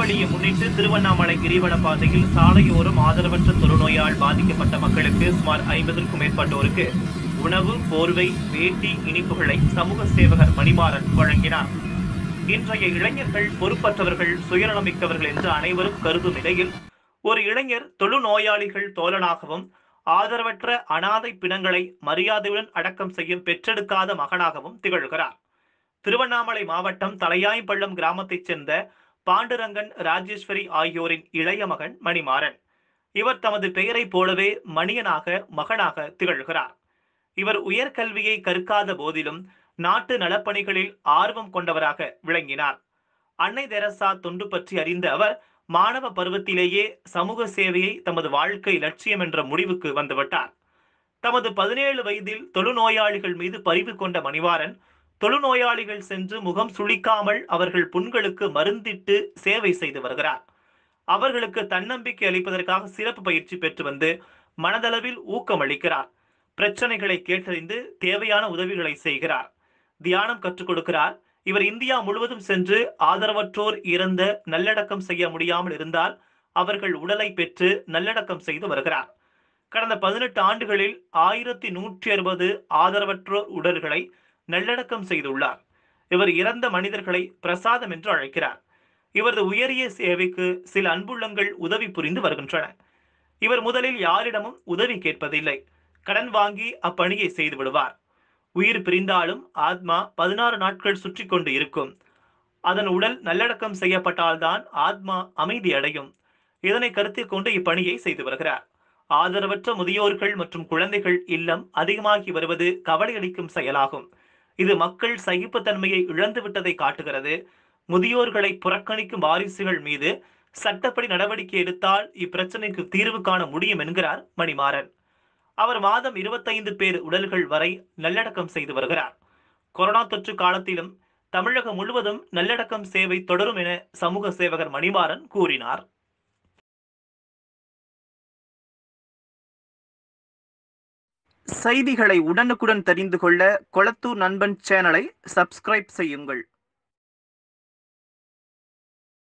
தீபாவளியை முன்னிட்டு திருவண்ணாமலை கிரிவல பாதையில் சாலையோரம் ஆதரவற்ற தொழுநோயால் பாதிக்கப்பட்ட மக்களுக்கு சுமார் 50க்கும் மேற்பட்டோருக்கு உணவு, போர்வை, வேட்டி, இனிப்புகளை சமூக சேவகர் மணிமாறன் வழங்கினார். இன்றைய இளைஞர்கள் பொறுப்பற்றவர்கள், சுயநலமிக்கவர்கள் என்று அனைவரும் கருதும் நிலையில் ஒரு இளைஞர் தொழுநோயாளிகள் தோழனாகவும் ஆதரவற்ற அனாதை பிணங்களை மரியாதையுடன் அடக்கம் செய்யும் பெற்றெடுக்காத மகனாகவும் திகழ்கிறார். திருவண்ணாமலை மாவட்டம் தலையாய்பள்ளம் கிராமத்தைச் சேர்ந்த பாண்டுரங்கன், ராஜேஸ்வரி ஆகியோரின் இளைய மகன் மணிமாறன். இவர் தமது பெயரைப் போலவே மணியனாக மகனாக திகழ்கிறார். இவர் உயர்கல்வியை கற்காத போதிலும் நாட்டு நலப்பணிகளில் ஆர்வம் கொண்டவராக விளங்கினார். அன்னை தெரசா தொண்டு பற்றி அறிந்த அவர் மாணவ பருவத்திலேயே சமூக சேவையை தமது வாழ்க்கை லட்சியம் என்ற முடிவுக்கு வந்துவிட்டார். தமது 17 வயதில் தொழுநோயாளிகள் மீது பரிவு கொண்ட மணிமாறன் தொழுநோயாளிகள் சென்று முகம் சுளிக்காமல் அவர்கள் புண்களுக்கு மருந்திட்டு சேவை செய்து வருகிறார். அவர்களுக்கு தன்னம்பிக்கை அளிப்பதற்காக சிறப்பு பயிற்சி பெற்று வந்து மனதளவில் ஊக்கமளிக்கிறார். பிரச்சனைகளை கேட்டறிந்து தேவையான உதவிகளை செய்கிறார். தியானம் கற்றுக் கொடுக்கிறார். இவர் இந்தியா முழுவதும் சென்று ஆதரவற்றோர் இறந்த நல்லடக்கம் செய்ய முடியாமல் இருந்தால் அவர்கள் உடலை பெற்று நல்லடக்கம் செய்து வருகிறார். கடந்த 18 ஆண்டுகளில் 1160 ஆதரவற்றோர் உடல்களை நல்லடக்கம் செய்துள்ளார். இவர் இறந்த மனிதர்களை பிரசாதம் என்று அழைக்கிறார். இவரது உயரிய சேவைக்கு சில அன்புள்ளங்கள் உதவி புரிந்து வருகின்றன. இவர் முதலில் யாரிடமும் உதவி கேட்பதில்லை. கடன் வாங்கி அப்பணியை செய்து விடுவார். உயிர் பிரிந்தாலும் ஆத்மா 16 நாட்கள் சுற்றி கொண்டு இருக்கும். அதன் உடல் நல்லடக்கம் செய்யப்பட்டால்தான் ஆத்மா அமைதி அடையும். இதனை கருத்தில் கொண்டு இப்பணியை செய்து வருகிறார். ஆதரவற்ற முதியோர்கள் மற்றும் குழந்தைகள் இல்லம் அதிகமாகி வருவது கவலையளிக்கும் செயலாகும். இது மக்கள் சகிப்புத்தன்மையை இழந்துவிட்டதை காட்டுகிறது. முதியோர்களை புறக்கணிக்கும் வாரிசுகள் மீது சட்டப்படி நடவடிக்கை எடுத்தால் இப்பிரச்சனைக்கு தீர்வு காண முடியும் என்கிறார் மணிமாறன். அவர் மாதம் 25 பேர் உடல்கள் வரை நல்லடக்கம் செய்து வருகிறார். கொரோனா தொற்று காலத்திலும் தமிழகம் முழுவதும் நல்லடக்கம் சேவை தொடரும் என சமூக சேவகர் மணிமாறன் கூறினார். செய்திகளை உடனுக்குடன் தெரிந்து கொள்ள கொளத்தூர் நண்பன் சேனலை சப்ஸ்கிரைப் செய்யுங்கள்.